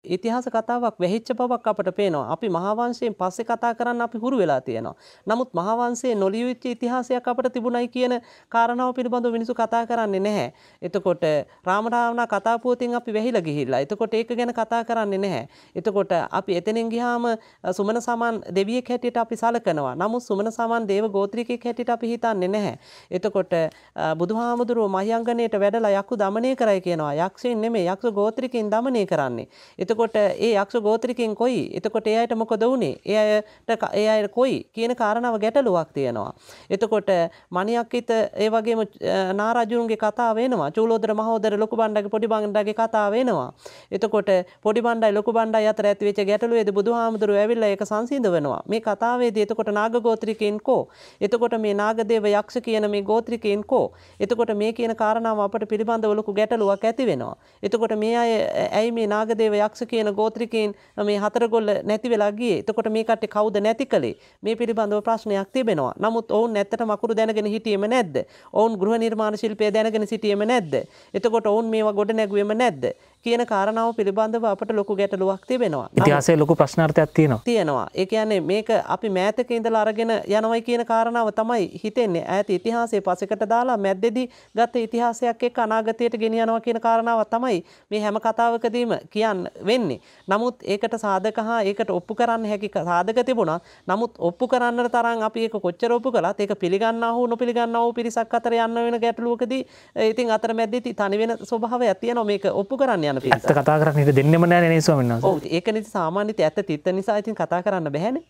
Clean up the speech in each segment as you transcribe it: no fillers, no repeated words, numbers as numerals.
ඉතිහාස කතාවක් වෙහිච්ච බවක් අපට පේනවා. අපි මහා වංශයෙන් පස්සේ කතා කරන්න අපි හුරු වෙලා තියෙනවා. නමුත් මහා වංශයේ නොලියවිච්ච ඉතිහාසයක් අපට තිබුණයි කියන කාරණාව පිළිබඳව මිනිස්සු කතා කරන්නේ නැහැ. එතකොට රාමරාවණ කතා පුවතින් අපි වැහිලා ගිහිල්ලා. එතකොට ඒක ගැන කතා කරන්නේ නැහැ. එතකොට අපි එතනින් ගියාම සුමන සමාන් දෙවියෙක් හැටියට අපි සලකනවා. නමුත් සුමන සමාන් දේව ගෝත්‍රිකයෙක් හැටියට අපි හිතන්නේ නැහැ. එතකොට බුදුහාමුදුරුවෝ මහියංගණයට වැඩලා යක්කු දමනය කරයි කියනවා. යක්ෂයන් නෙමෙයි යක්ෂ ගෝත්‍රිකයන් දමනය කරන්නේ. එතකොට ඒ යක්ෂ ගෝත්‍රිකයන් කොයි? එතකොට ඒ අයට මොකද වුනේ? ඒ අය කොයි කියන කාරණාව ගැටලුවක් තියෙනවා. එතකොට මණියක්කිත ඒ වගේම නාරජුන්ගේ කතාව වෙනවා. චූලෝදර මහෝදර ලොකු බණ්ඩගේ පොඩි බණ්ඩගේ කතාව වෙනවා. එතකොට පොඩි බණ්ඩයි ලොකු බණ්ඩයි අතර ඇති වෙච්ච ගැටලුවේදී බුදුහාමුදුරුවෝ ඇවිල්ලා ඒක සංසිඳවනවා. මේ කතාවේදී එතකොට නාග ගෝත්‍රිකයන් කෝ? එතකොට මේ නාගදේව යක්ෂ කියන මේ ගෝත්‍රිකයන් කෝ? එතකොට මේ කියන කාරණාව අපට පිළිබඳව ලොකු ගැටලුවක් ඇති වෙනවා. එතකොට මේ අය ඇයි මේ නාගදේව යක්ෂ කියන ගෝත්‍රිකයන් මේ හතරගොල්ල නැති වෙලා ගියේ? එතකොට මේ කට්ටිය කවුද නැති කළේ? මේ පිළිබඳව ප්‍රශ්නයක් තිබෙනවා. නමුත් ඔවුන් නැත්තටම අකුරු දැනගෙන හිටියේම නැද්ද? ඔවුන් ගෘහ නිර්මාණ ශිල්පය දැනගෙන සිටියේම නැද්ද? එතකොට ඔවුන් මේවා ගොඩ නැගුවේම නැද්ද? කියන කාරණාව පිළිබඳව අපට ලොකු ගැටලුවක් තිබෙනවා. ඉතිහාසයේ ලොකු ප්‍රශ්නාර්ථයක් තියෙනවා. ඒ කියන්නේ මේක අපි මෑතක ඉඳලා අරගෙන යනවයි කියන කාරණාව තමයි හිතෙන්නේ. ඈත ඉතිහාසයේ පසෙකට දාලා මැද්දේදී ගත ඉතිහාසයක් එක්ක අනාගතයට ගෙනියනවා කියන කාරණාව තමයි මේ හැම කතාවකදීම කියන්න වෙන්නේ. නමුත් ඒකට සාධක හා ඒකට ඔප්පු කරන්න හැකි සාධක තිබුණා. නමුත් ඔප්පු කරන්නට තරම් අපි ඒක කොච්චර ඔප්පු කළත් ඒක පිළිගන්නා හෝ නොපිළිගන්නා හෝ පිරිසක් අතර යන්න වෙන ගැටලුවකදී ඉතින් අතර මැද්දේදී තනි වෙන ස්වභාවයක් තියෙනවා. මේක ඔප්පු කරන්න යන පිරිස. ඇත්ත කතා කරන්න ඉතින් දෙන්නෙම නැහැ නේ ස්වාමීන් වහන්සේ. ඔව් ඒක නිසා සාමාන්‍යයෙන් ඇත්ත තිත්ත නිසා ඉතින් කතා කරන්න බැහැනේ.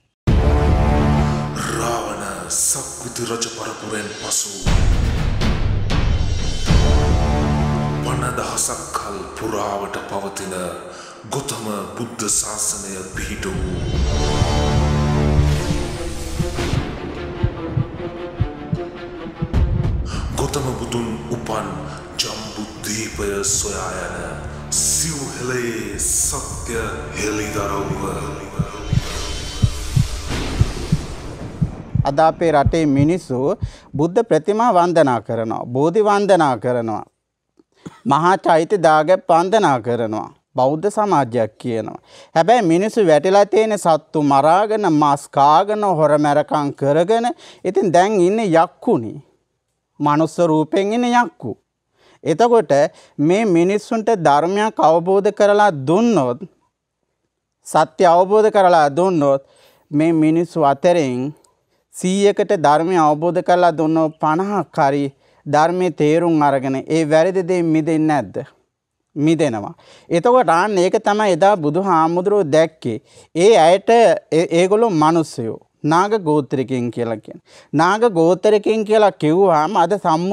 රාවණ සක්විති රජ පරපුරෙන් පසු 5000ක් කල් පුරාවට පවතින ගෞතම බුද්ධ ශාසනය පිහිටු ගෞතම බුදුන් උපන් ජම්බුද්වීපය සොයා යන සිව්හෙළයේ සත්‍ය හෙළිදරව්ව අද අපේ රටේ මිනිස්සු බුද්ධ ප්‍රතිමා වන්දනා කරනවා, බෝධි වන්දනා කරනවා, මහා චෛත්‍ය දාගැබ් වන්දනා කරනවා, බෞද්ධ සමාජයක් කියනවා. හැබැයි මිනිස්සු වැටිලා තියෙන සත්තු මරාගෙන, මස් කාගෙන, හොරමැරකම් කරගෙන ඉතින් දැන් ඉන්නේ යක්කුනේ. මනුස්ස රූපෙන් ඉන්නේ යක්කු. එතකොට මේ මිනිස්සුන්ට ධර්මයක් අවබෝධ කරලා දුන්නොත්, සත්‍ය අවබෝධ කරලා දුන්නොත් මේ මිනිස්සු අතරින් 100කට ධර්මය අවබෝධ කරලා දුන්නොත් 50ක් හරි ධර්මයේ තේරුම් අරගෙන ඒ වැරදි දේ මිදෙන්නේ නැද්ද? මිදෙනවා. එතකොට ආන්න ඒක තමයි එදා බුදුහාමුදුරුවෝ දැක්කේ. ඒ අයට ඒගොල්ලෝ මිනිස්සුයෝ නාග ගෝත්‍රිකයන් කියලා කියන්නේ. නාග ගෝත්‍රිකයන් කියලා කිව්වහම අද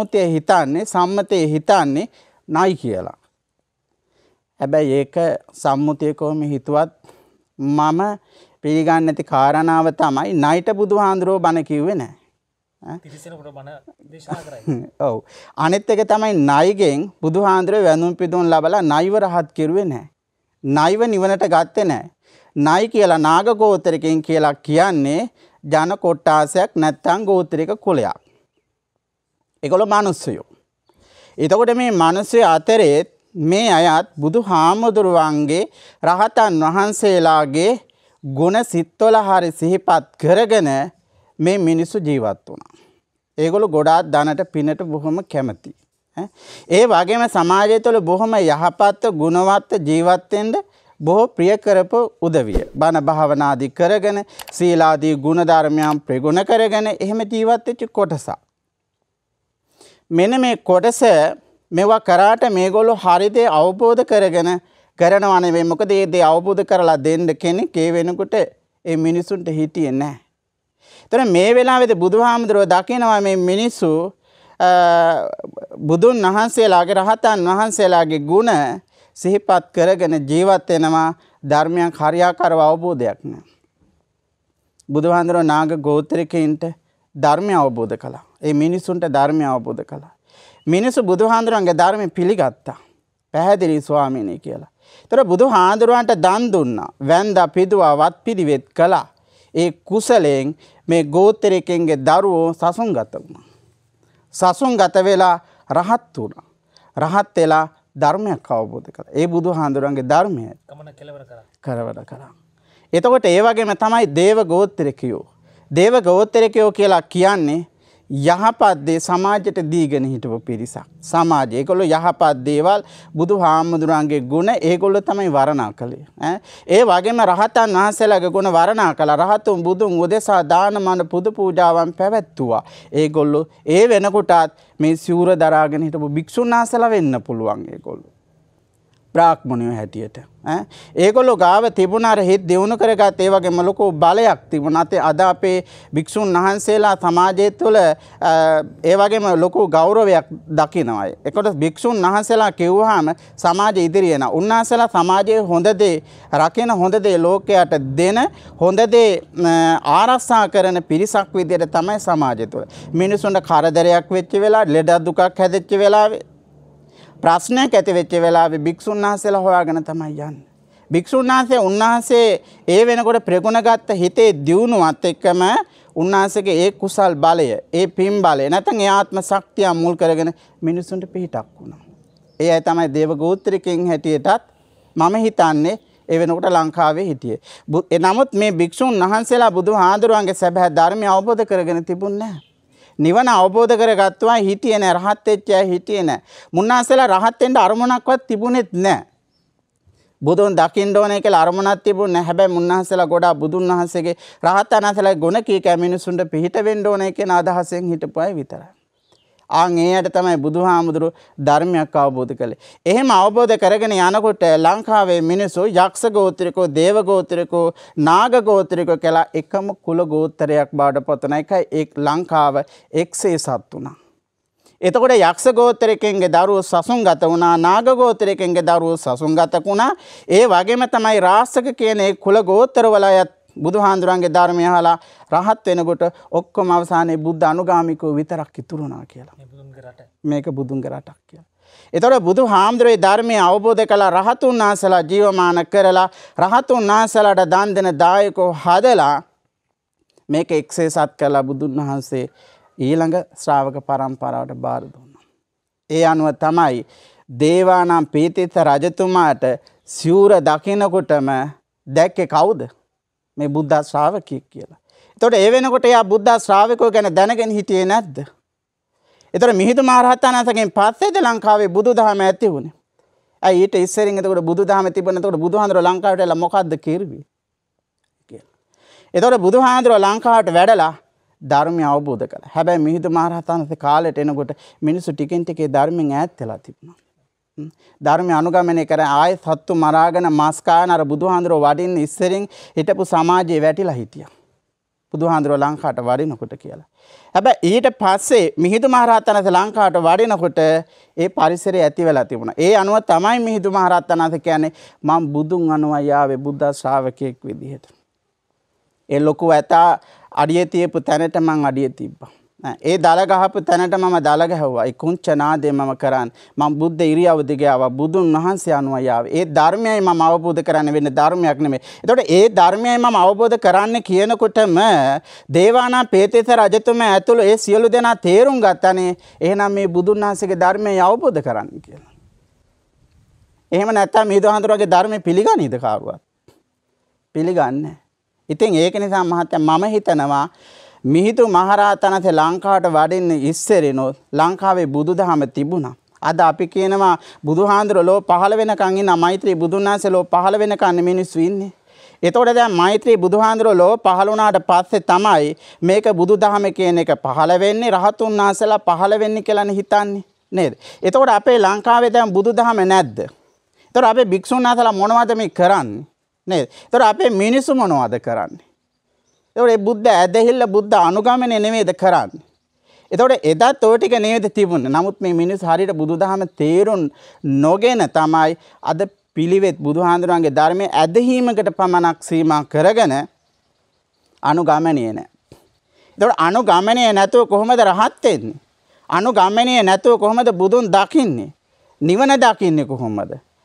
සම්මතයේ හිතන්නේ නයි කියලා. හැබැයි ඒක සම්මුතිය කොහොම හිතුවත් මම පිළිගන්නේ නැති කාරණාව තමයි නයිට බුදුහාඳුරෝ බණ කිව්වේ නැහැ. තිරිසනුට බණ දේශනා කරයි. ඔව්. අනිත් එක තමයි නයිගෙන් බුදුහාඳුරේ වැඳුම් පිදුම් ලබලා නයිව රහත් කෙරුවේ නැහැ. නයිව නිවනට ගත්තේ නැහැ. නයි කියලා නාග ගෝත්‍රිකයන් කියලා කියන්නේ ජන කොට්ටාසයක් නැත්නම් ගෝත්‍රික කුලයක්. ඒගොල්ලෝ මිනිස්සුයෝ. එතකොට මේ මිනිස්සු අතරේ මේ අයත් බුදුහාමුදුරුවන්ගේ රහතන් වහන්සේලාගේ ගුණ සිත්වල හරි සිහිපත් කරගෙන මේ මිනිස්සු ජීවත් වුණා. ඒගොල්ලෝ ගොඩාක් ධනට පිනට බොහොම කැමති. ඒ වගේම සමාජය තුළ බොහොම යහපත් ගුණවත් ජීවත් වෙන්න බොහෝ ප්‍රිය කරපු උදවිය. බණ භාවනාදී කරගෙන සීලාදී ගුණ ධර්මයන් ප්‍රගුණ කරගෙන එහෙම ජීවත් වෙච්ච කොටසක්. මෙන්න මේ කොටස මේවා කරාට මේගොල්ලෝ හරියට අවබෝධ කරගෙන කරනවා නෙවෙයි. මොකද මේ දේ අවබෝධ කරලා දෙන්න කෙනෙක් ඒ වෙනකොට ඒ මිනිසුන්ට හිටියේ නැහැ. ඒතර මේ වෙලාවේදී බුදුහාමුදුරුවෝ දකිනවා මේ මිනිස්සු බුදුන් වහන්සේලාගේ රහතන් වහන්සේලාගේ ගුණ සිහිපත් කරගෙන ජීවත් වෙනවා. ධර්මයක් හරියාකාරව අවබෝධයක් නැහැ. බුදුහාමුදුරුවෝ නාග ගෝත්‍රිකයින්ට ධර්මය අවබෝධ කළා. ඒ මිනිසුන්ට ධර්මය අවබෝධ කළා. මිනිස්සු බුදුහාමුදුරුවන්ගේ ධර්මය පිළිගත්තා. පැහැදිලි ස්වාමීනි කියලා. ඒතර බුදුහාමුදුරුවන්ට දන් දුන්නා. වැන්දා පිදුවා වත් පිළිවෙත් කළා. ඒ කුසලයෙන් මේ ගෝත්‍රිකයන්ගේ දරුවෝ සසුන්ගත වුණා. සසුන්ගත වෙලා රහත් වුණා. රහත් වෙලා ධර්මයක් අවබෝධ කළා. ඒ බුදුහාඳුරන්ගේ ධර්මය ගමන කෙලවර කරා. කරවල කළා. එතකොට ඒ වගේම තමයි දේව ගෝත්‍රිකයෝ. දේව ගෝත්‍රිකයෝ කියලා කියන්නේ යහපත් දේ සමාජයට දීගෙන හිටපු පිරිසක්. සමාජය ඒගොල්ලෝ යහපත් දේවල් බුදුහාමුදුරන්ගේ ගුණ ඒගොල්ලෝ තමයි වර්ණනා කළේ. ඒ වගේම රහතන් වහන්සේලාගේ ගුණ වර්ණනා කළා. රහතුන් බුදුන් උදෙසා දානමාන පුද පූජාවන් පැවැත්තුවා. ඒගොල්ලෝ ඒ වෙනකොටත් මේ සිවුර දරාගෙන හිටපු භික්ෂුන් වහන්සේලා වෙන්න පුළුවන් ඒගොල්ලෝ. බ්‍රාහ්මණයෝ හැටියට. ඒගොල්ලෝ ගාව තිබුණ අර හිත දියුණු කරගත් ඒ වගේම ලොකු බලයක් තිබුණා. අද අපේ භික්ෂුන් වහන්සේලා සමාජය තුළ ඒ වගේම ලොකු ගෞරවයක් දකිනවා. ඒකට භික්ෂුන් වහන්සේලා කිව්වහම සමාජය ඉදිරිය යනවා. උන්වහන්සේලා සමාජයේ හොඳ දේ රකින හොඳ දේ ලෝකයට දෙන හොඳ දේ ආරක්ෂා කරන පිරිසක් විදිහට තමයි සමාජය තුළ. මිනිසුන්ට කරදරයක් වෙච්ච වෙලාව, ලෙඩ දුකක් හැදෙච්ච වෙලාවේ, ප්‍රශ්නයක් ඇති වෙච්ච වෙලාවේ භික්ෂුන් වහන්සේලා හොයාගෙන තමයි යන්නේ. භික්ෂුන් වහන්සේ උන්වහන්සේ ඒ වෙනකොට ප්‍රගුණගත් හිතේ දියුණුවත් එක්කම උන්වහන්සේගේ ඒ කුසල් බලය, ඒ පින් බලය නැත්නම් ඒ ආත්ම ශක්තිය මුල් කරගෙන මිනිසුන්ට පිහිටක් වුණා. ඒ අය තමයි දේව ගෝත්‍රිකයන් හැටියටත් මම හිතන්නේ ඒ වෙනකොට ලංකාවේ හිටියේ. නමුත් මේ භික්ෂුන් වහන්සේලා බුදුහාඳුරන්ගේ සැබෑ ධර්මය අවබෝධ කරගෙන තිබුණේ නැහැ. නිවන අවබෝධ කරගත්තා හිටියේ නැහැ. රහත් වෙච්ච අය හිටියේ නැහැ. මුන්නාසලා රහත් වෙන්න අරමුණක්වත් තිබුණෙත් නැහැ. බුදුන් දකින්න ඕනේ කියලා අරමුණක් තිබුණේ නැහැ. හැබැයි මුන්නාසලා ගොඩාක් බුදුන් වහන්සේගේ රහතන් වහන්සේලා ගුණ කීක මිනිසුන්ට පිහිට වෙන්න ඕනේ කියන අදහසෙන් හිටපු අය විතරයි. ආන්ගේයට තමයි බුදුහාමුදුරු ධර්මයක් අවබෝධ කළේ. එහෙම අවබෝධ කරගෙන යනකොට ලංකාවේ මිනිස්සු යක්ෂ ගෝත්‍රිකෝ, දේව ගෝත්‍රිකෝ, නාග ගෝත්‍රිකෝ කියලා එකම කුල ගෝත්‍රයක් බවට පත් වුණා. ඒකයි ලංකාව එක්සේසත් වුණා. එතකොට යක්ෂ ගෝත්‍රිකෙන්ගේ දරුවෝ සසුන්ගත වුණා, නාග ගෝත්‍රිකෙන්ගේ දරුවෝ සසුන්ගත වුණා. ඒ වගේම තමයි රාසක කියන ඒ කුල ගෝත්‍රවල අයත් බුදුහාඳුරන්ගේ ධර්මය අහලා රහත් වෙනකොට ඔක්කොම අවසානයේ බුද්ධ අනුගාමිකව විතරක් ඉතුරු වුණා කියලා. මේක බුදුන්ගේ රටක් කියලා. ඒතකොට බුදුහාමුදුරේ ධර්මය අවබෝධ කළා. රහතුන් වහන්සේලා ජීවමාන කරලා රහතුන් වහන්සේලාට දන් දෙන දායකෝ හදලා මේක එක්සේසත් කළා. බුදුන් වහන්සේ ඊළඟ ශ්‍රාවක පරම්පරාවට බාර දුන්නා. ඒ අනුව තමයි දේවානම් පීතිත රජතුමාට සිවුර දකිනකොටම දැක්කේ කවුද? මේ බුද්ධ ශ්‍රාවකයෙක් කියලා. එතකොට ඒ වෙනකොට එයා බුද්ධ ශ්‍රාවකයෝ ගැන දැනගෙන හිටියේ නැද්ද? එතකොට මිහිඳු මහරහතන් වහන්සේගෙන් පස්සේද ලංකාවේ බුදුදහම ඇති වුණේ? ඇයි ඊට ඉස්සරින් එතකොට බුදුදහම තිබුණ එතකොට බුදුහාඳුර ලංකාවට එලා මොකද්ද කිරුවේ කියලා. එතකොට බුදුහාඳුර ලංකාවට වැඩලා ධර්මය අවබෝධ කළා. හැබැයි මිහිඳු මහරහතන් වහන්සේ කාලෙට එනකොට මිනිස්සු ටිකෙන් ටික ධර්මෙන් ඈත් වෙලා තිබුණා. ධර්මය අනුගමනය කර ආයෙත් සත්තු මරාගෙන මස් කාන අර බුදුහාඳුරෝ වඩින්න ඉස්සරින් හිටපු සමාජයේ වැටිලා හිටියා. බුදුහාඳුරෝ ලංකාවට වඩිනකොට කියලා. හැබැයි ඊට පස්සේ මිහිඳු මහරහතන් වහන්සේ ලංකාවට වඩිනකොට ඒ පරිසරය ඇති වෙලා තිබුණා. ඒ අනුව තමයි මිහිඳු මහරහතන් වහන්සේ කියන්නේ මම බුදුන් අනුවයි ආවේ බුද්ධ ශ්‍රාවකයෙක් විදිහට. ඒ ලොකු ඇතා අඩිය තියපු තැනට මං අඩිය තිබ්බා. ඒ දල ගහපු තැනට මම දල ගැහුවා. ඒ කුංච නාදේ මම කරන්නේ. මම බුද්ධ ඉරියව් දිගේ ආවා. බුදුන් වහන්සේ අනුවයි ආවේ. ඒ ධර්මයයි මම අවබෝධ කරන්න වෙන ධර්මයක් නෙමෙයි. එතකොට ඒ ධර්මයයි මම අවබෝධ කරන්න කියනකොටම දේවානා පේතේස රජතුමා ඇතුළු ඒ සියලු දෙනා තේරුම් ගත්තනේ. එහෙනම් මේ බුදුන් වහන්සේගේ ධර්මයයි අවබෝධ කරන්න කියලා. එහෙම නැත්නම් මිහිඳු හඳුරගේ ධර්මය පිළිගන්නේද කාරුවත්? පිළිගන්නේ නැහැ. ඉතින් ඒක නිසා මහත්තයා මම හිතනවා මිහිඳු මහරහතන් වහන්සේ ලංකාවට වඩින්න ඉස්සෙරිනොත් ලංකාවේ බුදුදහම තිබුණා. අද අපි කියනවා බුදුහාඳුර ලෝ පහළ වෙනකන් ඉන්න මෛත්‍රී බුදුන් වහන්සේ ලෝ පහළ වෙනකන් මිනිස්සු ඉන්නේ. එතකොට දැන් මෛත්‍රී බුදුහාඳුර ලෝ පහළ වුණාට පස්සේ තමයි මේක බුදුදහම කියන එක පහළ වෙන්නේ, රහතුන් වහන්සේලා පහළ වෙන්නේ කියලානේ හිතන්නේ නේද? එතකොට අපේ ලංකාවේ දැන් බුදුදහම නැද්ද? එතකොට අපේ භික්ෂුන් වහන්සේලා මොනවද මේ කරන්නේ නේද? එතකොට අපේ මිනිස්සු මොනවද කරන්නේ? එතකොට බුද්ධ ඇදහිල්ල බුද්ධ අනුගමනය නෙමෙයිද කරන්නේ. එතකොට එදත් ඔය ටික නේද තිබුණේ. නමුත් මේ මිනිස්සු හරියට බුදුදහම තේරුම් නොගෙන තමයි අද පිළිවෙත් බුදුහාඳුරන්ගේ ධර්මයේ ඇදහිීමකට පමණක් සීමා කරගෙන අනුගමනය නැහැ. එතකොට අනුගමනය නැතුව කොහොමද රහත් වෙන්නේ? අනුගමනය නැතුව කොහොමද බුදුන් දකින්නේ? නිවන දකින්නේ කොහොමද?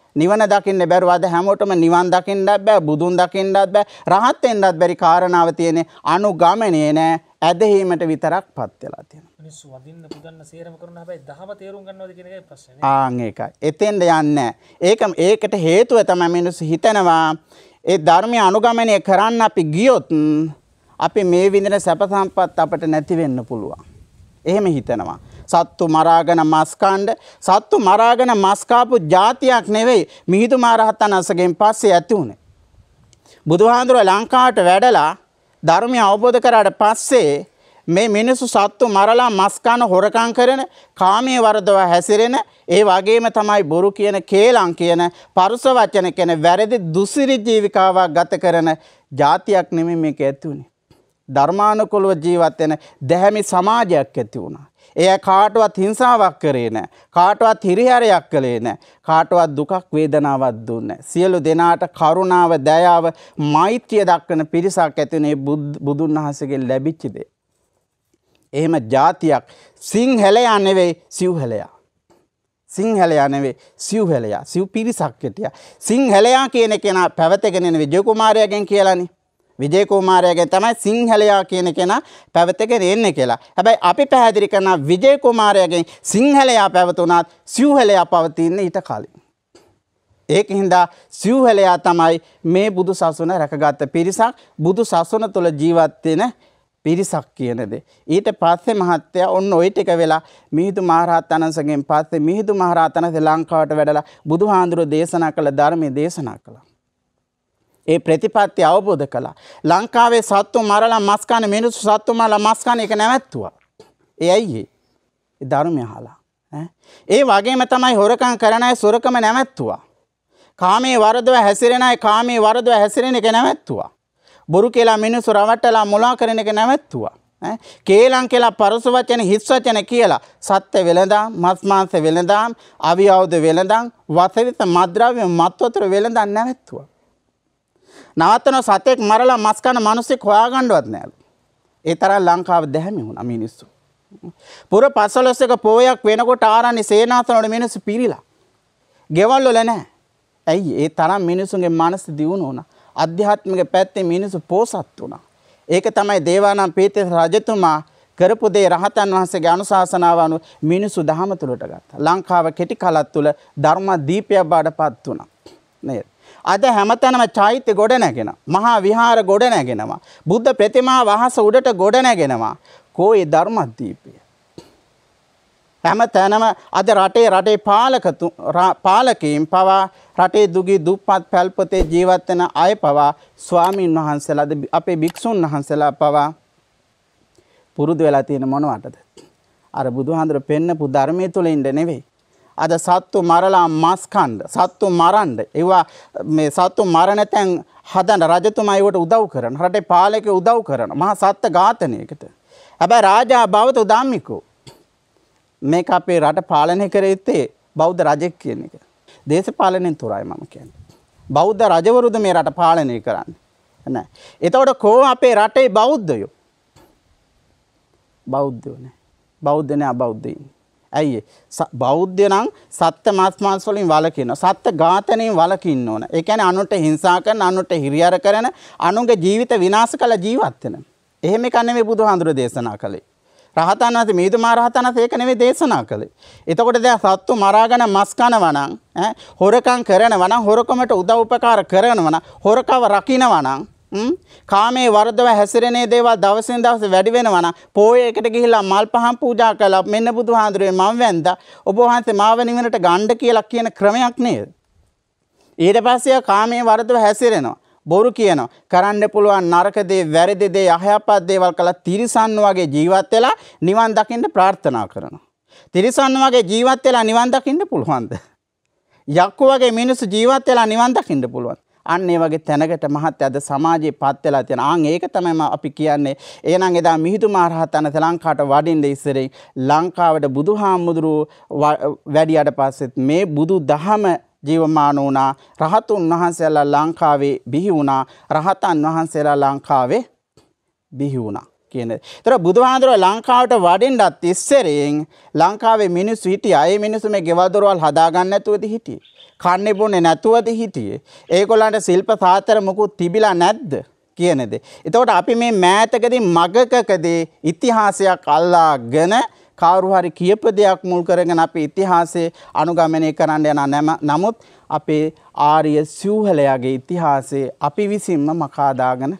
නිවන දකින්න බැරුව අද හැමෝටම නිවන් දකින්නත් බෑ, බුදුන් දකින්නත් බෑ, රහත් වෙන්නත් බැරි කාරණාව තියෙන්නේ අනුගමනයේ නෑ, ඇදහිීමට විතරක්පත් වෙලා තියෙනවා. මිනිස්සු වදින්න පුදන්න සේරම කරන හැබැයි දහම තේරුම් ගන්නවද කියන එකයි ප්‍රශ්නේ. ආන් ඒකයි. එතෙන්ද යන්නේ. ඒකට හේතුව තමයි මිනිස්සු හිතනවා ඒ ධර්මය අනුගමනය කරන්න අපි ගියොත් අපි මේ විඳින සැප සම්පත් අපට නැති වෙන්න පුළුවන්. එහෙම හිතනවා. සත්තු මරාගෙන මස් කණ්ඩ, සත්තු මරාගෙන මස් කාපු જાතියක් නෙවෙයි මිහිඳු මහරහතන් වහන්සේගෙන් පස්සේ ඇති උනේ. බුදුහාඳුර ලංකාවට වැඩලා ධර්මය අවබෝධ කරාට පස්සේ මේ මිනිස්සු සත්තු මරලා මස් කන හොරකම් කරන, කාමයේ වරදව හැසිරෙන, ඒ වගේම තමයි බොරු කියන, කේලම් කියන, පරුස වචන කියන වැරදි දුසිරි ජීවිකාවක් ගත කරන જાතියක් නෙමෙයි මේක ඇති උනේ. ධර්මානුකූලව ජීවත් වෙන දැහැමි සමාජයක් ඇති වුණා. එය කාටවත් හිංසාවක් කරේ නැහැ. කාටවත් හිරිහැරයක් කළේ නැහැ. කාටවත් දුකක් වේදනාවක් දුන්නේ නැහැ. සියලු දෙනාට කරුණාව, දයාව, මෛත්‍රිය දක්වන පිරිසක් ඇති වුණේ බුදුන් වහන්සේගෙන් ලැබිච්ච දේ. එහෙම જાතියක් සිංහලයා නෙවෙයි සිව්හෙලයා. සිංහලයා නෙවෙයි සිව්හෙලයා. සිව් පිරිසක් හිටියා. සිංහලයා කියන කෙනා පැවතගෙන ඉන විජය කුමාරයාගෙන් කියලානේ. විජය කුමාරයාගෙන් තමයි සිංහලයා කියන කෙනා පැවතගෙන එන්නේ කියලා. හැබැයි අපි පැහැදිලි කරන විජය කුමාරයාගෙන් සිංහලයා පැවතුණාත් සිව්හෙලයා පවතින්නේ ඊට කලින්. ඒකින්ද සිව්හෙලයා තමයි මේ බුදු සසුන රැකගත් පිරිසක්, බුදු සසුන තුළ ජීවත් වෙන පිරිසක් කියන දේ. ඊට පස්සේ මහත්තයා ඔන්න ওই ටික වෙලා මිහිඳු මහරහතන් වහන්සේගෙන් පස්සේ මිහිඳු මහරහතන් වහන්සේ ලංකාවට වැඩලා බුදුහාඳුර දේශනා කළ ධර්මයේ දේශනා කළා. ඒ ප්‍රතිපත්ති අවබෝධ කළා. ලංකාවේ සත්තු මරලා මස් කන මිනිස්සු සත්තු මරලා මස් කන එක නැවැත්තුවා. ඒ ඇයි ඒ ධර්මය අහලා. ඒ වගේම තමයි හොරකම් කරන අය සොරකම නැවැත්තුවා. කාමයේ වරදව හැසිරෙන අය කාමයේ වරදව හැසිරෙන එක නැවැත්තුවා. බොරු කියලා මිනිස්සු රවට්ටලා මුලා කරන එක නැවැත්තුවා. කේලම් කියලා පරස වචන, හිස් වචන කියලා සත්ත්ව වෙළඳාම්, මස් මාංශ වෙළඳාම්, අවියවද වෙළඳාම්, වසවිත මද්ද්‍රව්‍ය මත්වතුර වෙළඳාම් නැවැත්තුවා. නවත්තන සතෙක් මරලා මස් කන මිනිස්සෙක් හොයාගන්නවත් නෑලු. ඒ තරම් ලංකාව දැහැමි වුණා මිනිස්සු. පුර 15ක පෝයක් වෙනකොට ආරණ්‍ය සේනාසන වල මිනිස්සු පිරිලා. ගෙවල් වල නැහැ. ඇයි? ඒ තරම් මිනිසුන්ගේ මනස දියුණු වුණා. අධ්‍යාත්මික පැත්තේ මිනිස්සු පෝසත් වුණා. ඒක තමයි දේවානම් පීතේ රජතුමා කරපු දේ. රහතන් වහන්සේගේ අනුශාසනාව අනුව මිනිස්සු දහම තුලට ගත්තා. ලංකාව කෙටි කලක් තුල ධර්ම දීපයක් බාටපත් වුණා. නේද? අද හැමතැනම චෛත්‍ය ගොඩ නැගෙනවා. මහා විහාර ගොඩ නැගෙනවා. බුද්ධ ප්‍රතිමා වහස උඩට ගොඩ නැගෙනවා. කෝයේ ධර්මදීපය? හැමතැනම අද රටේ පාලකීන් පවා, රටේ දුගී දුප්පත් පැල්පතේ ජීවත් වෙන අය පවා, ස්වාමීන් වහන්සේලා, අපේ භික්ෂුන් වහන්සේලා පවා පුරුදු වෙලා තියෙන මොනවටද? අර බුදුහාඳුර පෙන්නපු ධර්මයේ තුල ඉන්න නෙවෙයි. අද සත්තු මරලා මස් කන්න, සත්තු මරන්න, ඒවා මේ සත්තු මරණ තැන් හදන රජතුමා ඒවට උදව් කරන, රටේ පාලකයෝ උදව් කරන මහා සත්ත්ව ඝාතනයකට. හැබැයි රාජා බවතු ධම්මිකෝ මේක අපේ රට පාලනය කරෙත්තේ බෞද්ධ රජෙක් කියන එක. දේශපාලනයෙන් තොරයි මම කියන්නේ. බෞද්ධ රජවරුද මේ රට පාලනය කරන්නේ. නෑ. එතකොට කෝ අපේ රටේ බෞද්ධයෝ? බෞද්ධයෝ නෑ. බෞද්ධ නෑ, අබෞද්ධයින්. ඇයි? බෞද්ධ නම් සත්ත්ව මාස් වලින් වළකිනවා. සත්ත්ව ඝාතනයෙන් වළකින්න ඕන. ඒ කියන්නේ අනුන්ට හිංසා කරන, අනුන්ට හිරිහැර කරන, අනුන්ගේ ජීවිත විනාශ කළ ජීවත් වෙන. එහෙම එක නෙමෙයි බුදුහාඳුර දේශනා කළේ. රහතන් වහන්සේ මිහිඳු මහරහතන් වහන්සේ ඒක නෙමෙයි දේශනා කළේ. එතකොට දැන් සත්තු මරාගෙන මස් කනවා නම්, හොරකම් කරනවා නම්, හොරකමට උදව් උපකාර කරනවා නම්, හොරකව රකින්නවා නම්, කාමයේ වරදව හැසිරෙනේ දේවල් දවසින් දවස වැඩි වෙනවා නම්, පොයේකට ගිහිල්ලා මල් පහන් පූජා කළා, මෙන්න බුදුහාඳුරේ මම වැන්දා, ඔබ වහන්සේ මාව නිවනට ගන්න කියලා කියන ක්‍රමයක් නේද? ඊට පස්සේ කාමයේ වරදව හැසිරෙනවා. බොරු කියනවා. කරන්න පුළුවන් නරක දේ, වැරදි දේ, අයහපත් දේවල් කළා තිරිසන් වගේ ජීවත් වෙලා නිවන් දකින්න ප්‍රාර්ථනා කරනවා. තිරිසන් වගේ ජීවත් වෙලා නිවන් දකින්න පුළුවන්ද? යක්කු වගේ මිනිස්සු ජීවත් වෙලා නිවන් දකින්න පුළුවන්. අන්න ඒ වගේ තැනකට මහත් අද සමාජයේ පත් වෙලා තියෙන. ඒක තමයි අපි කියන්නේ. එහෙනම් එදා මිහිඳු මහරහතන් ලංකාවට වඩින්න ඉස්සරේ ලංකාවට බුදුහාමුදුරුවෝ වැඩියට පස්සෙත් මේ බුදු දහම ජීවමාන වුණා. රහතුන් වහන්සේලා ලංකාවේ බිහි වුණා. රහතන් වහන්සේලා ලංකාවේ බිහි වුණා කියන. ඒතර බුදුහාඳුර ලංකාවට වඩින්නත් ඉස්සරෙන් ලංකාවේ මිනිස්සු හිටියා. ඒ මිනිස්සු මේ ගෙවල් දොරවල් හදාගන්න නැතුවද හිටියේ. කන්නේ බොන්නේ නැතුවද හිටියේ? ඒගොල්ලන්ට ශිල්ප සාතර මොකුත් තිබිලා නැද්ද කියන දේ. එතකොට අපි මේ මෑතකදී මගකකදී ඉතිහාසයක් අල්ලාගෙන කවුරු හරි කියපු දෙයක් මුල් කරගෙන අපි ඉතිහාසයේ අනුගමනය කරන්න යන නමුත් අපේ ආර්ය සිව්හලයාගේ ඉතිහාසයේ අපි විසින්ම මකා දාගෙන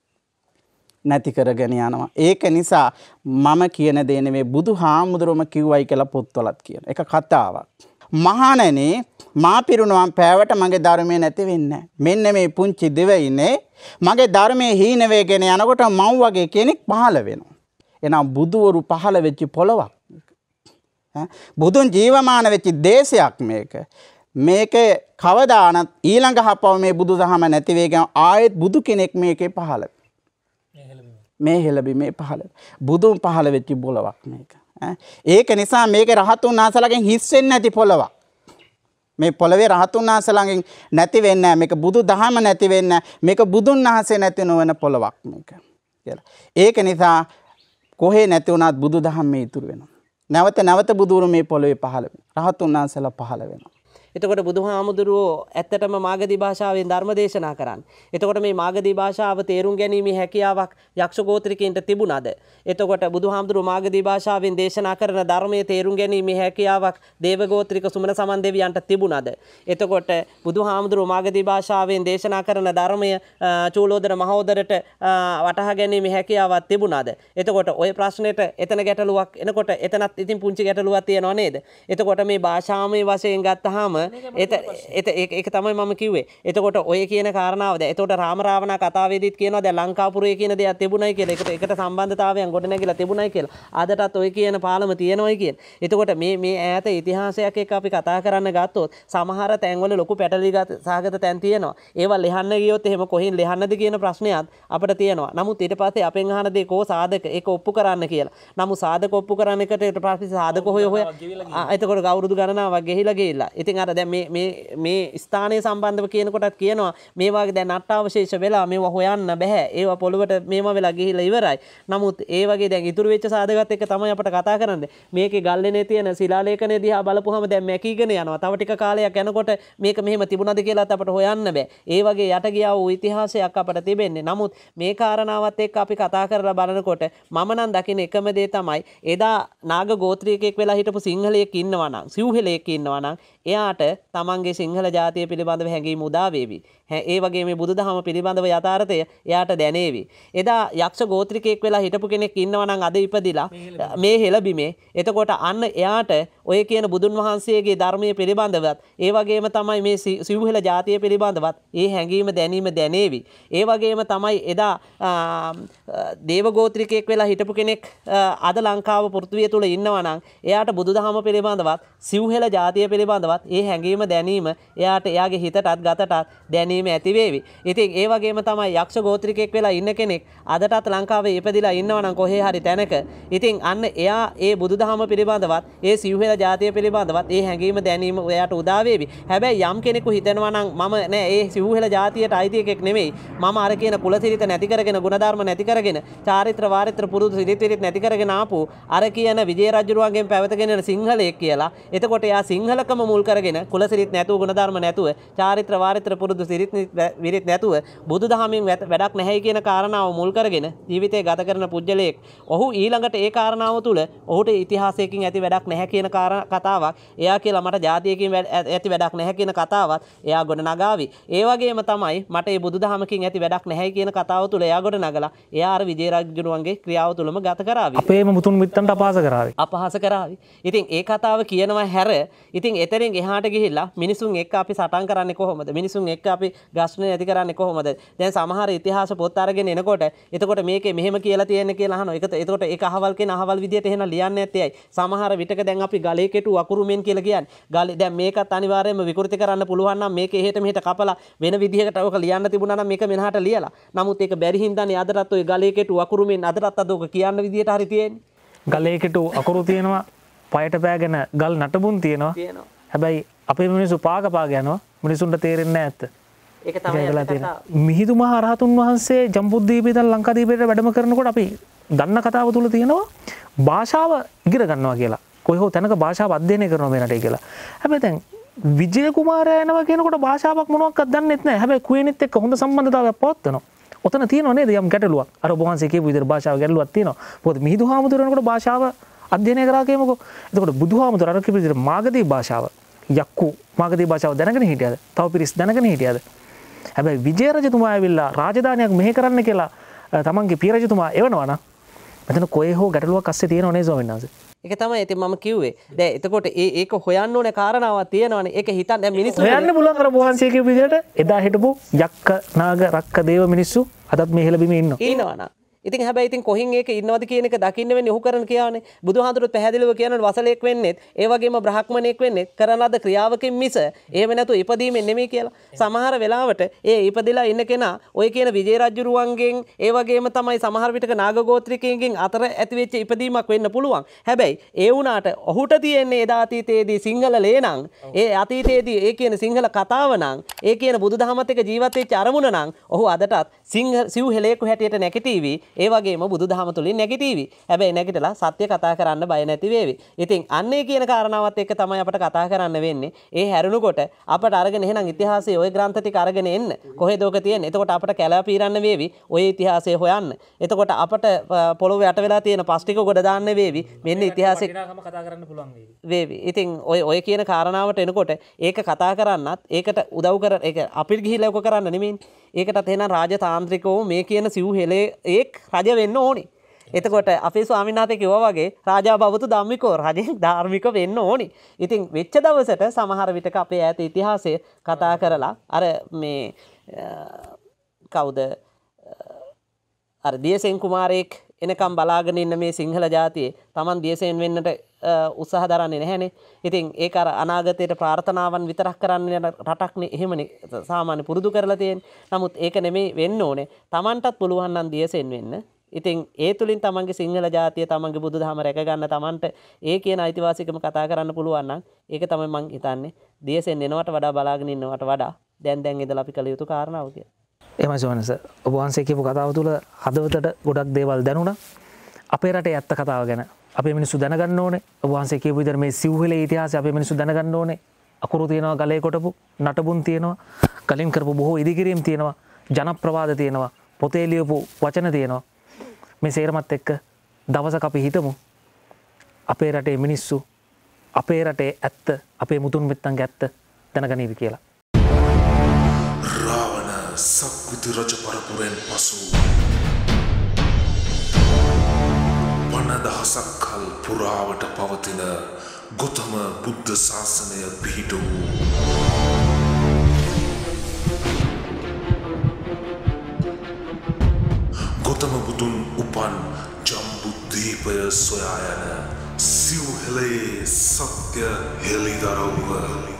නැති කරගෙන යනවා. ඒක නිසා මම කියන දේ නෙමෙයි බුදුහාමුදුරුවම කිව්වයි කියලා පොත්වලත් කියන. ඒක කතාවක්. මහණෙනි මා පිරුණුවන් පෑවට මගේ ධර්මයේ නැති වෙන්නේ නැහැ. මෙන්න මේ පුංචි දෙවියනේ මගේ ධර්මයේ හීන වේගෙන යනකොට මව් වගේ කෙනෙක් පහළ වෙනවා. එනම් බුදුවරු පහළ වෙච්ච පොළවක්. බුදුන් ජීවමාන වෙච්ච දේශයක් මේක. මේක කවදානත් ඊළඟ හපව මේ බුදුදහම නැති වේගෙන ආයෙත් බුදු කෙනෙක් මේකේ පහළ මේ හෙළබීමේ පහළ බුදුන් පහළ වෙච්ච පොළවක් මේක. ඒක නිසා මේක රහතුන් වහන්සේලාගෙන් හිස් වෙන්නේ නැති පොළවක්. මේ පොළවේ රහතුන් වහන්සේලාගෙන් නැති වෙන්නේ නැහැ. මේක බුදුදහම නැති වෙන්නේ නැහැ. මේක බුදුන් වහන්සේ නැති නොවන පොළවක් මේක කියලා. ඒක නිසා කොහේ නැති වුණත් බුදුදහම මේ ඉතුරු වෙනවා. නැවත නැවත බුදුරු මේ පොළවේ පහළ වෙනවා. රහතුන් වහන්සේලා පහළ වෙනවා. එතකොට බුදුහාමුදුරුවෝ ඇත්තටම මාගදී භාෂාවෙන් ධර්ම දේශනා කරන්නේ. එතකොට මේ මාගදී භාෂාව තේරුම් ගැනීමේ හැකියාවක් යක්ෂ ගෝත්‍රිකයින්ට තිබුණාද? එතකොට බුදුහාමුදුරුවෝ මාගදී භාෂාවෙන් දේශනා කරන ධර්මයේ තේරුම් ගැනීමේ හැකියාවක් දේව ගෝත්‍රික සුමන සමන් දෙවියන්ට තිබුණාද? එතකොට බුදුහාමුදුරුවෝ මාගදී භාෂාවෙන් දේශනා කරන ධර්මය චූලෝදර මහෝදරට වටහා ගැනීමේ හැකියාවක් තිබුණාද? එතකොට ওই ප්‍රශ්නෙට එතන ගැටලුවක් එනකොට එතනත් ඉතින් පුංචි ගැටලුවක් තියෙනව නේද? එතකොට මේ භාෂාමය වශයෙන් ගත්තාම ඒක තමයි මම කිව්වේ. එතකොට ඔය කියන කාරණාව දැන් එතකොට රාම රාවණ කතාවේදීත් කියනවා දැන් ලංකාපුරේ කියන දේක් තිබුණයි කියලා. ඒකට සම්බන්ධතාවයන් ගොඩ නැගිලා තිබුණයි කියලා. ආදටත් ඔය කියන පාලම තියෙනවයි කියන. එතකොට මේ ඈත ඉතිහාසයක් එක්ක අපි කතා කරන්න ගත්තොත් සමහර තැන්වල ලොකු පැටලි සහගත තැන් තියෙනවා. ඒවා ලියන්න ගියොත් එහෙම කොහෙන් ලියන්නද කියන ප්‍රශ්නයත් අපිට තියෙනවා. නමුත් ඊට පස්සේ අපෙන් අහන දේ කෝ සාධක ඒක ඔප්පු කරන්න කියලා. නමුත් සාධක ඔප්පු කරන එකට ඊට පස්සේ සාධක හොය එතකොට අවුරුදු ගණනාවක් ගෙහිලා ඉතින් අර දැන් මේ ස්ථානයේ සම්බන්ධව කියනකොටත් කියනවා මේ වගේ දැන් අට්ටාවශේෂ වෙලා මේවා හොයන්න බෑ. ඒවා පොළොවට මේවා වෙලා ගිහිලා ඉවරයි. නමුත් ඒ වගේ දැන් ඉතුරු වෙච්ච සාධකත් එක්ක තමයි අපිට කතා කරන්නේ. මේකේ ගල්ලෙනේ තියෙන ශිලාලේඛනයේ දිහා බලපුවම දැන් මැකීගෙන යනවා. තව ටික කාලයක් යනකොට මේක මෙහෙම තිබුණාද කියලාත් අපිට හොයන්න බෑ. ඒ වගේ යට ගියා වූ ඉතිහාසයක් අපිට තිබෙන්නේ. නමුත් මේ කාරණාවත් එක්ක අපි කතා කරලා බලනකොට මම නම් දකින එකම දේ තමයි එදා නාග ගෝත්‍රිකයෙක් වෙලා හිටපු සිංහලයෙක් ඉන්නවා නම් සිව්හෙලයෙක් ඉන්නවා නම් එයාට තමන්ගේ සිංහල ජාතිය පිළිබඳව හැඟීම උදා වේවි. ඒ වගේ මේ බුදුදහම පිළිබඳව යථාර්ථය එයාට දැනේවි. එදා යක්ෂ ගෝත්‍රිකයෙක් වෙලා හිටපු කෙනෙක් ඉන්නවා නම් අද ඉපදිලා මේ හෙළබිමේ. එතකොට අන්න එයාට ඔය කියන බුදුන් වහන්සේගේ ධර්මයේ පිළිබඳවත් ඒ වගේම තමයි මේ සිව්හෙල ජාතිය පිළිබඳවත් ඒ හැඟීම දැනීම දැනේවි. ඒ වගේම තමයි එදා දේව ගෝත්‍රිකයෙක් වෙලා හිටපු කෙනෙක් අද ලංකාව පෘථිවිය තුල ඉන්නවා නම් එයාට බුදුදහම පිළිබඳවත් සිව්හෙල ජාතිය පිළිබඳවත් ඒ හැඟීම දැනීම එයාට එයාගේ හිතටත් ගතටත් දැනීම ඇති වේවි. ඉතින් ඒ වගේම තමයි යක්ෂ ගෝත්‍රිකයෙක් වෙලා ඉන්න කෙනෙක් අදටත් ලංකාවේ ඉපදිලා ඉන්නවා නම් කොහේ හරි තැනක. ඉතින් අන්න එයා ඒ බුදුදහම පිළිබඳවත් ඒ සිව්හෙල ජාතිය පිළිබඳවත් ඒ හැඟීම දැනීම එයාට උදා වේවි. හැබැයි යම් කෙනෙකු හිතනවා නම් මම නෑ ඒ සිව්හෙල ජාතියට අයිති එකෙක් නෙමෙයි. මම අර කියන කුලසිරිත නැති කරගෙන ගුණධර්ම නැති කරගෙන චාරිත්‍ර වාරිත්‍ර පුරුදු සිරිත් නැති කරගෙන ආපු අර කියන විජය රජුරුවන්ගෙන් පැවතගෙන යන සිංහලයෙක් කියලා. එතකොට එයා සිංහලකම මුල් කරගෙන කුලසිරිත නැතුව ගුණධර්ම නැතුව චාරිත්‍ර වාරිත්‍ර පුරුදු සිරිත් විරිත් නැතුව බුදුදහමින් වැඩක් නැහැ කියන කාරණාව මුල් කරගෙන ජීවිතය ගත කරන පුජ්‍යලයෙක්. ඔහු ඊළඟට ඒ කාරණාව තුළ ඔහුට ඉතිහාසයකින් ඇති වැඩක් නැහැ කියන කතාවක් එයා කියලා මට ජාතියකින් ඇති වැඩක් නැහැ කියන කතාවත් එයා ගොඩ නගාවි. ඒ වගේම තමයි මට මේ බුදුදහමකින් ඇති වැඩක් නැහැ කියන කතාව තුළ එයා ගොඩ නගලා එයා අර විජය රජුණන්ගේ ක්‍රියාව තුළම ගත කරાવી. අපේම මුතුන් මිත්තන්ට අපහාස කරાવી. ඉතින් ඒ කතාව කියනවා හැර ඉතින් එතරින් එහාට ගිහිල්ලා මිනිසුන් එක්ක අපි සටන් කරන්නේ කොහොමද? මිනිසුන් එක්ක අපි ප්‍රශ්න ඇති කරන්නේ කොහොමද? දැන් සමහර ඉතිහාස පොත් අරගෙන එනකොට එතකොට මේකේ මෙහෙම කියලා තියෙන්නේ කියලා අහනවා. එතකොට ඒක අහවල් කෙන අහවල් විදියට එහෙනම් ලියන්නේ නැත්තේයි. සමහර විටක දැන් අපි ගලේ කෙටු අකුරු මෙන් කියලා කියන්නේ. ගලේ දැන් මේකත් අනිවාර්යයෙන්ම විකෘති කරන්න පුළුවන් නම් මේක එහෙට මෙහෙට කපලා වෙන විදිහකට ඔක ලියන්න තිබුණා නම් මේක මෙනහට ලියලා. නමුත් ඒක බැරි හින්දානේ අදටත් ඔය ගලේ කෙටු අකුරු මෙන් අදටත් අද ඔක කියන්න විදියට හරි තියෙන්නේ. ගලේ කෙටු අකුරු තියෙනවා, පයට පෑගෙන ගල් නටබුන් තියෙනවා. හැබැයි අපේ මිනිස්සු පාග යනවා. මිනිසුන්ට තේරෙන්නේ නැහැ ඇත්ත. ඒක තමයි මිහිඳු මහ රහතුන් වහන්සේ ජම්බුද්වීපේ ඉඳන් ලංකාදීපයට වැඩම කරනකොට අපි දන්න කතාව තුල තියෙනවා භාෂාව ඉගෙන ගන්නවා කියලා. කොහේ හෝ තැනක භාෂාව අධ්‍යයනය කරනවා මේ රටේ කියලා. හැබැයි දැන් විජය කුමාරයා එනවා කියනකොට භාෂාවක් මොනවක්වත් දන්නෙත් නැහැ. හැබැයි කුවේනිත් එක්ක හොඳ සම්බන්ධතාවයක් පවත්වනවා. ඔතන තියෙනව නේද යම් ගැටලුවක්. අර ඔබ වහන්සේ කියපු විදිහට භාෂාව ගැටලුවක් තියෙනවා. මොකද මිහිඳු හාමුදුරුවනකොට භාෂාව අධ්‍යයනය කරා කියමුකෝ. එතකොට බුදුහාමුදුරුවෝ අර කියපු විදිහට මාගදී භාෂාව යක්කු මාගදී භාෂාව දැනගෙන හිටියද? තව පිරිස් දැනගෙන හිටියද? හැබැයි විජය රජතුමා ඇවිල්ලා රාජධානියක් මෙහෙ කරන්න කියලා තමන්ගේ පිය රජතුමා එවනවා නම් මෙතන කොහේ හෝ ගැටලුවක් අස්සේ තියෙනව නේද ස්වාමීන් වහන්සේ? ඒක තමයි ඉතින් මම කිව්වේ. දැන් එතකොට ඒක හොයන්න ඕනේ කාරණාවක් තියෙනවනේ. ඒක හිතන්න දැන් මිනිස්සු හොයන්න පුළුවන් අර වහන්සේ කියපු විදිහට එදා හිටපු යක්ක නාග රක්ක දේව මිනිස්සු අදත් මේ හෙළ බිමේ ඉන්නවා. ඉතින් හැබැයි ඉතින් කොහින් ඒක ඉන්නවද කියන එක දකින්න වෙන්නේ ඔහු කරන කියානේ. බුදුහාඳුරුත් පැහැදිලිව කියනවා වසලෙක් වෙන්නෙත් ඒ වගේම බ්‍රහ්මණෙක් වෙන්නෙත් කරන ලද ක්‍රියාවකින් මිස එහෙම නැතු ඉපදීමෙන් නෙමෙයි කියලා. සමහර වෙලාවට ඒ ඉපදෙලා ඉන්න කෙනා ඔය කියන විජය රජුරුවන්ගෙන් ඒ වගේම තමයි සමහර විටක නාග ගෝත්‍රිකයන්ගෙන් අතර ඇති වෙච්ච ඉපදීමක් වෙන්න පුළුවන්. හැබැයි ඒ වුණාට ඔහුට තියෙන්නේ එදා අතීතයේදී සිංහල ලේනම් ඒ අතීතයේදී ඒ කියන සිංහල කතාව නම් ඒ කියන බුදුදහමත් එක්ක ජීවත් වෙච්ච අරමුණ නම් ඔහු අදටත් සිව් හෙලේකු හැටියට නැගිටීවි. ඒ වගේම බුදුදහම තුලින් නැගිටීවි. හැබැයි නැගිටලා සත්‍ය කතා කරන්න බය නැති වේවි. ඉතින් අන්නේ කියන කාරණාවත් එක්ක තමයි අපට කතා කරන්න වෙන්නේ. ඒ හැරුණකොට අපට අරගෙන එහෙනම් ඉතිහාසයේ ওই ග්‍රන්ථ ටික අරගෙන එන්න. කොහෙද ඔක තියෙන්නේ? එතකොට අපට කැලෑ පීරන්න වේවි. ওই ඉතිහාසය හොයන්න. එතකොට අපට පොළොවේ යට වෙලා තියෙන පස් ටික ගොඩ දාන්න වේවි. මෙන්න ඉතිහාසෙ කතා කරන්න පුළුවන් වේවි. ඉතින් ඔය කියන කාරණාවට එනකොට ඒක කතා කරන්නත් ඒකට උදව් කර ඒක අපිට ගිහිල්ලා ඔක කරන්න නෙමෙයි. ඒකටත් එහෙනම් රාජතාන්ත්‍රිකව මේ කියන සිව් හෙලේ ඒක් රජ වෙන්න ඕනේ. එතකොට අපේ ස්වාමීන් වහන්සේ කිව්වා වගේ රාජා බවතු ධම්මිකෝ රජෙක් ධාර්මික වෙන්න ඕනේ. ඉතින් වෙච්ච දවසට සමහර විටක අපේ ඈත ඉතිහාසය කතා කරලා අර මේ කවුද අර දියසෙන් කුමාරයෙක් එනකම් බලාගෙන ඉන්න මේ සිංහල ජාතියේ Taman දියසෙන් වෙන්නට උත්සාහ දරන්නේ නැහැනේ. ඉතින් ඒක අර අනාගතයට ප්‍රාර්ථනාවන් විතරක් කරන්න රටක්නේ එහෙමනේ සාමාන්‍ය පුරුදු කරලා තියෙන්නේ. නමුත් ඒක නෙමෙයි වෙන්න ඕනේ. Tamanටත් පුළුවන් නම් දියසෙන් වෙන්න. ඉතින් ඒ තුලින් තමන්ගේ සිංහල ජාතිය තමන්ගේ බුදුදහම රැක ගන්න තමන්ට ඒ කියන අයිතිවාසිකම කතා කරන්න පුළුවන් නම් ඒක තමයි මං හිතන්නේ දියසෙන් එනවට වඩා බලාගෙන ඉන්නවට වඩා දැන් ඉඳලා අපි කළ යුතු කාරණාව කියලා. එහෙමයි සෝනස. ඔබ වහන්සේ කියපු කතාව තුළ හදවතට ගොඩක් දේවල් දැනුණා. අපේ රටේ ඇත්ත කතාව ගැන අපේ මිනිස්සු දැනගන්න ඕනේ. ඔබ වහන්සේ කියපු විදිහට මේ සිව්හෙලේ ඉතිහාසය අපේ මිනිස්සු දැනගන්න ඕනේ. අකුරු තියෙනවා, ගලේ කොටපු නටබුන් තියෙනවා, කලින් කරපු බොහෝ ඉදිකිරීම් තියෙනවා, ජනප්‍රවාද තියෙනවා, පොතේ ලියපු වචන තියෙනවා. මේ සේරමත් එක්ක දවසක අපි හිතමු අපේ රටේ මිනිස්සු අපේ රටේ ඇත්ත අපේ මුතුන් මෙත්තන්ගේ ඇත්ත දැනගනීවි කියලා. රාවණ සක්විති රජ පරපුරෙන් පසු 5000ක් කල් පුරාවට පවතින ගෞතම බුද්ධ ශාසනය පිහිට වූ ගෞතම බුදුන් උපන් ජම්බුද්වීපය සොයා යන සිව්හෙලේ සත්‍ය හෙළිදරව්ව